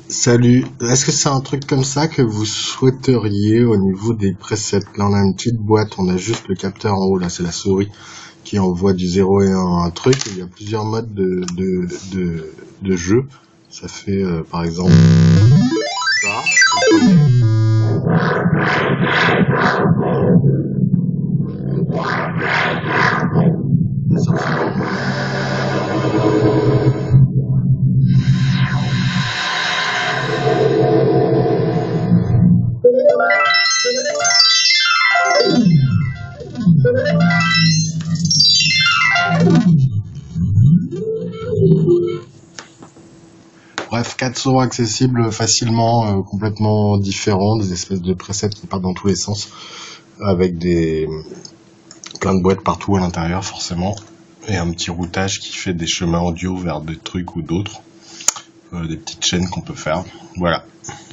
Salut, est-ce que c'est un truc comme ça que vous souhaiteriez au niveau des presets? Là, on a une petite boîte, on a juste le capteur en haut, là, c'est la souris qui envoie du 0 et 1 à un truc. Et il y a plusieurs modes de jeu. Ça fait, par exemple, ça. Bref, 4 sons accessibles facilement, complètement différents, des espèces de presets qui partent dans tous les sens, avec plein de boîtes partout à l'intérieur forcément, et un petit routage qui fait des chemins audio vers des trucs ou d'autres, des petites chaînes qu'on peut faire. Voilà.